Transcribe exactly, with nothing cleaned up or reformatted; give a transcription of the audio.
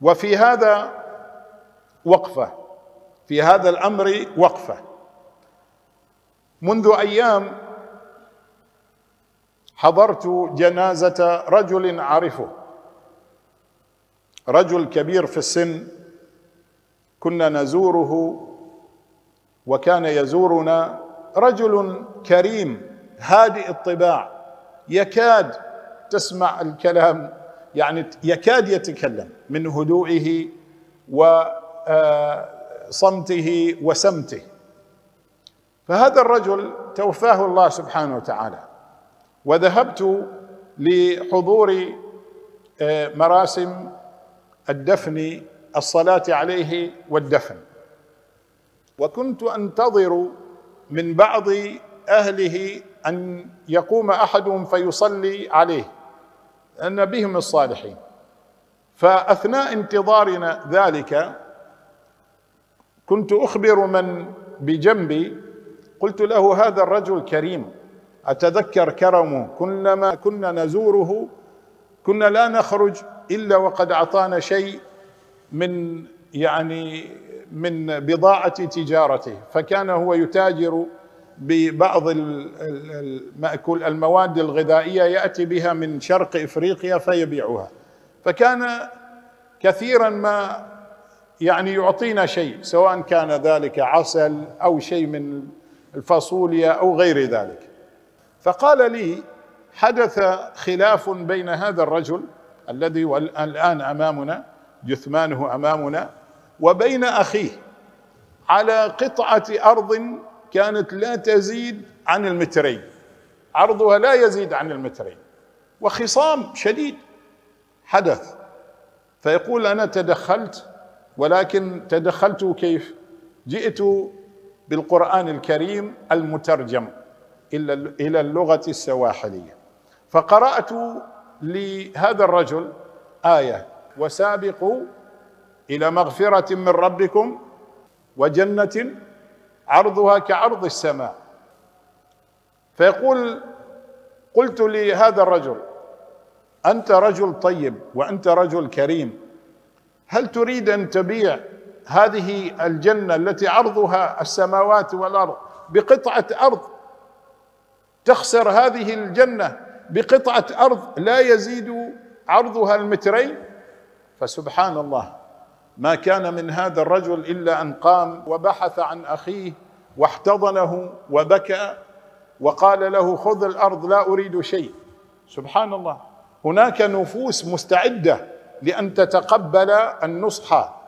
وفي هذا وقفة، في هذا الأمر وقفة. منذ أيام حضرت جنازة رجل أعرفه، رجل كبير في السن، كنا نزوره وكان يزورنا، رجل كريم هادئ الطباع، يكاد تسمع الكلام، يعني يكاد يتكلم من هدوئه وصمته وسمته. فهذا الرجل توفاه الله سبحانه وتعالى، وذهبت لحضور مراسم الدفن، الصلاة عليه والدفن، وكنت أنتظر من بعض أهله أن يقوم أحدهم فيصلي عليه، أن بهم الصالحين. فأثناء انتظارنا ذلك كنت أخبر من بجنبي، قلت له: هذا الرجل كريم، أتذكر كرمه، كلما كنا نزوره كنا لا نخرج إلا وقد أعطانا شيء من يعني من بضاعة تجارته، فكان هو يتاجر ببعض المأكول المواد الغذائية يأتي بها من شرق إفريقيا فيبيعها، فكان كثيرا ما يعني يعطينا شيء، سواء كان ذلك عسل أو شيء من الفاصوليا أو غير ذلك. فقال لي: حدث خلاف بين هذا الرجل الذي الآن أمامنا، جثمانه أمامنا، وبين أخيه على قطعة أرض كانت لا تزيد عن المترين، عرضها لا يزيد عن المترين، وخصام شديد حدث. فيقول: أنا تدخلت، ولكن تدخلت كيف؟ جئت بالقرآن الكريم المترجم إلى اللغة السواحلية، فقرأت لهذا الرجل آية: وسابقوا إلى مغفرة من ربكم وجنة عرضها كعرض السماء. فيقول: قلت لهذا الرجل: أنت رجل طيب وأنت رجل كريم، هل تريد أن تبيع هذه الجنة التي عرضها السماوات والأرض بقطعة أرض، تخسر هذه الجنة بقطعة أرض لا يزيد عرضها المترين؟ فسبحان الله، ما كان من هذا الرجل إلا أن قام وبحث عن أخيه واحتضنه وبكى وقال له: خذ الأرض لا أريد شيء. سبحان الله، هناك نفوس مستعدة لأن تتقبل النصح